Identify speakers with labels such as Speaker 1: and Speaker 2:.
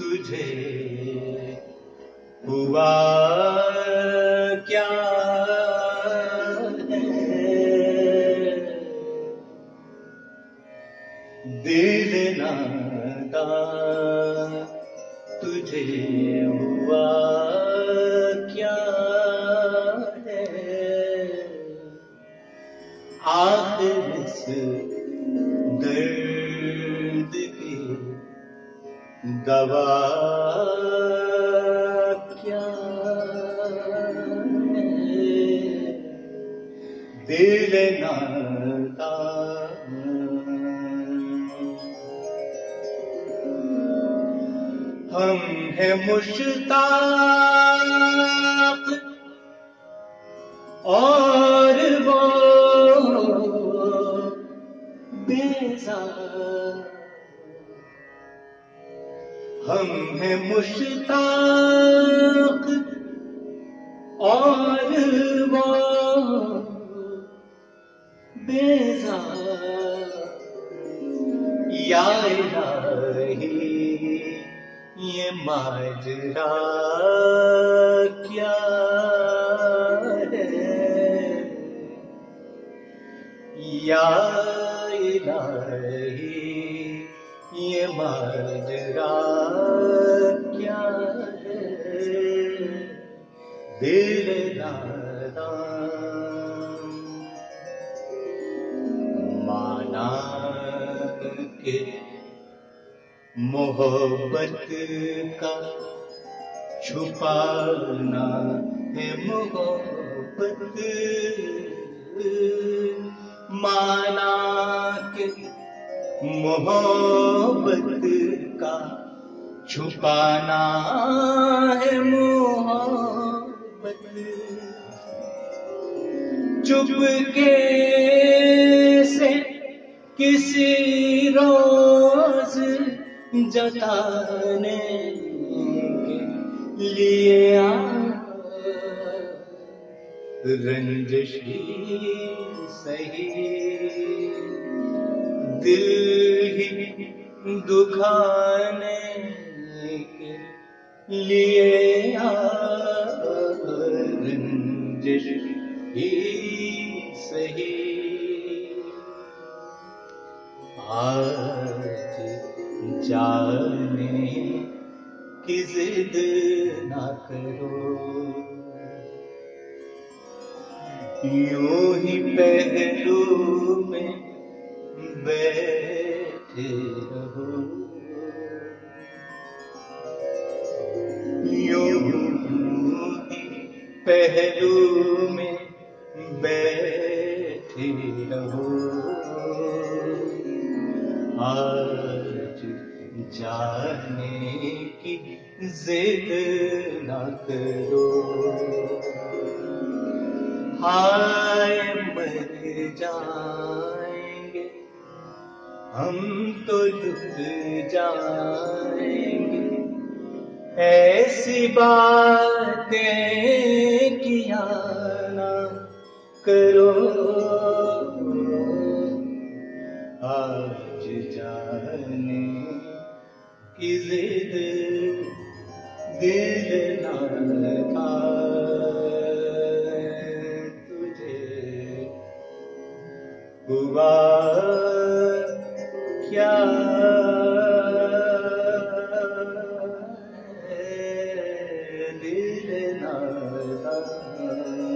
Speaker 1: तुझे हुआ क्या है, दिल नादान तुझे हुआ क्या है, आखिर इस दर्द की दवा क्या है, दिल नादान। हम हैं मुश्ताक और वो बेजार, हम हैं मुश्ताक और वो बेजार, या इलाही ये माजरा क्या है, या इलाही ये माजरा क्या है, दिल नादान। माना के मोहब्बत का छुपाना है मोहब्बत, माना के मोहब्बत का छुपाना है मोहब्बत, चुपके से किसी रोज जताने के लिए रंजिशी सही, दिल ही दुखाने के लिए रंजिश ही सही। आज जाने की जिद ना करो, यूं ही पहलू में बैठे रहो, यूं ही पहलू में बैठे रहो, आज जाने की जिद ना करो, हाय मर जाएंगे हम तो लुट जाएंगे, ऐसी बातें किया ना करो, आज जाने की जिद दिल ना था, तुझे हुआ क्या है, दिल ना था।